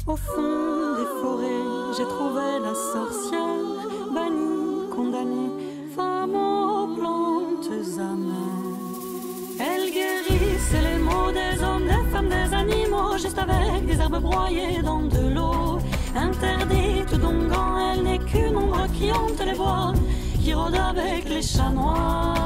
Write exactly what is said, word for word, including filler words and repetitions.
Au fond des forêts, j'ai trouvé la sorcière, bannie, condamnée, femme aux plantes amères. Elle guérissait les maux des hommes, des femmes, des animaux, juste avec des herbes broyées dans de l'eau. Interdite donc quand elle n'est qu'une ombre qui hante les bois, qui rôde avec les chats noirs.